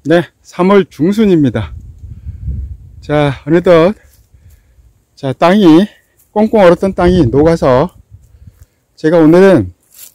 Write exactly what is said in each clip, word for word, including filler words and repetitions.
네, 삼월 중순입니다. 자, 어느덧 자 땅이 꽁꽁 얼었던 땅이 녹아서 제가 오늘은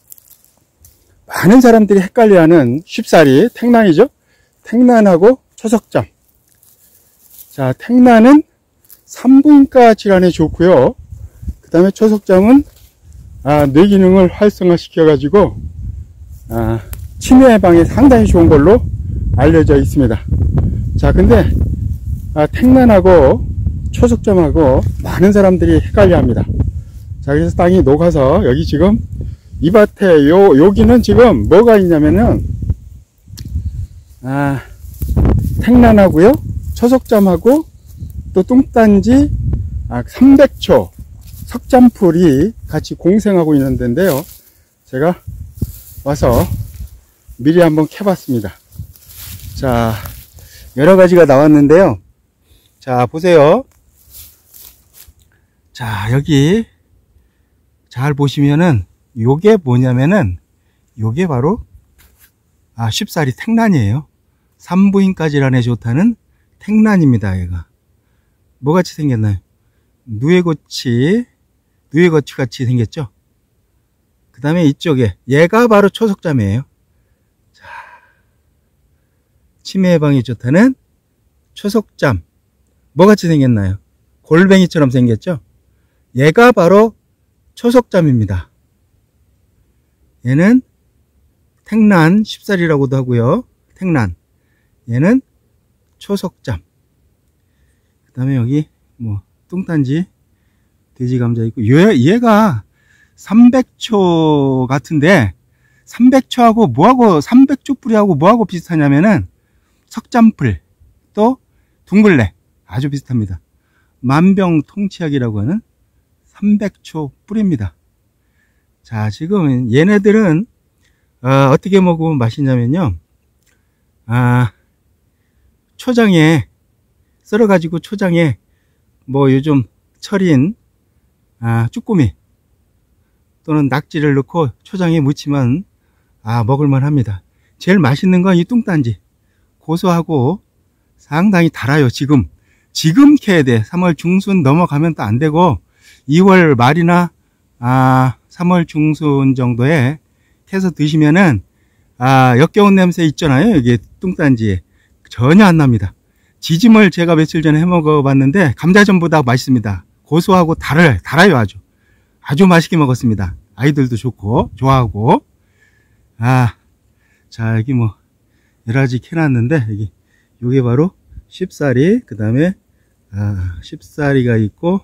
많은 사람들이 헷갈려하는 쉽사리 택난이죠. 택난하고 초석점. 자, 택난은 산부인과 질환에 좋고요. 그 다음에 초석점은 아, 뇌 기능을 활성화 시켜 가지고 아, 치매 예방에 상당히 좋은 걸로 알려져 있습니다. 자, 근데 아, 택난하고 초석점하고 많은 사람들이 헷갈려 합니다. 자, 그래서 땅이 녹아서 여기 지금 이 밭에 요 여기는 지금 뭐가 있냐면은 아, 택난하고요, 초석점하고 또 뚱딴지 아, 삼백초 석잔풀이 같이 공생하고 있는 데인데요. 제가 와서 미리 한번 캐봤습니다. 자, 여러 가지가 나왔는데요. 자, 보세요. 자, 여기 잘 보시면은 요게 뭐냐면은 요게 바로 아, 쉽사리 택난이에요. 산부인과 질환에 좋다는 택난입니다. 얘가 뭐같이 생겼나요? 누에고치 누에고치 같이 생겼죠. 그 다음에 이쪽에 얘가 바로 초석잠이에요. 자, 치매 예방에 좋다는 초석잠 뭐같이 생겼나요? 골뱅이처럼 생겼죠. 얘가 바로 초석잠입니다. 얘는 택난 쉽사리라고도 하고요. 택난. 얘는 초석잠. 그 다음에 여기 뭐 뚱딴지 돼지감자 있고, 얘, 얘가 삼백초 같은데 삼백초하고 뭐하고 삼백초 뿌리하고 뭐하고 비슷하냐면은 석잔풀 또 둥글레 아주 비슷합니다. 만병통치약이라고 하는 삼백초 뿌리입니다. 자, 지금 얘네들은 어, 어떻게 먹으면 맛있냐면요, 아, 초장에 썰어 가지고 초장에 뭐 요즘 철인 아, 쭈꾸미 또는 낙지를 넣고 초장에 무치면 아, 먹을만 합니다. 제일 맛있는 건 이 뚱딴지. 고소하고 상당히 달아요. 지금 지금 캐야 돼. 삼월 중순 넘어가면 또 안 되고 이월 말이나 아, 삼월 중순 정도에 캐서 드시면은 아, 역겨운 냄새 있잖아요. 여기 뚱딴지에 전혀 안 납니다. 지짐을 제가 며칠 전에 해 먹어 봤는데 감자전보다 맛있습니다. 고소하고 달아요. 달아요. 아주 아주 맛있게 먹었습니다. 아이들도 좋고 좋아하고. 아, 자, 여기 뭐 여러 가지 캐놨는데 여기 요게 바로 쉽사리, 그 다음에 아, 쉽사리가 있고,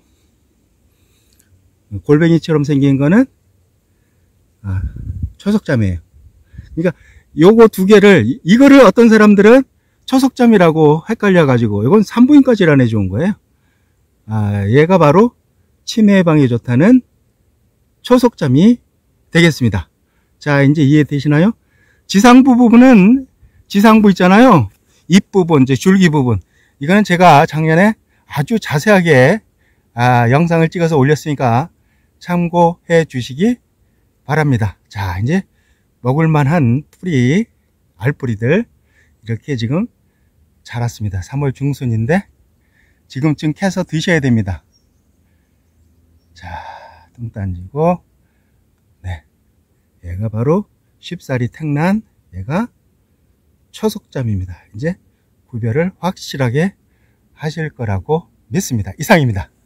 골뱅이처럼 생긴 거는 아, 초석잠이에요. 그러니까 요거 두 개를, 이거를 어떤 사람들은 초석잠이라고 헷갈려 가지고 이건 산부인과 질환에 좋은 거예요. 아, 얘가 바로 치매 예방에 좋다는 초석잠이 되겠습니다. 자, 이제 이해되시나요? 지상부 부분은 지상부 있잖아요. 잎 부분, 이제 줄기 부분. 이거는 제가 작년에 아주 자세하게 아, 영상을 찍어서 올렸으니까 참고해 주시기 바랍니다. 자, 이제 먹을만한 뿌리, 알뿌리들 이렇게 지금 자랐습니다. 삼월 중순인데 지금쯤 캐서 드셔야 됩니다. 자, 뚱딴지고, 네, 얘가 바로 쉽사리 택난, 얘가 초석잠입니다. 이제 구별을 확실하게 하실 거라고 믿습니다. 이상입니다.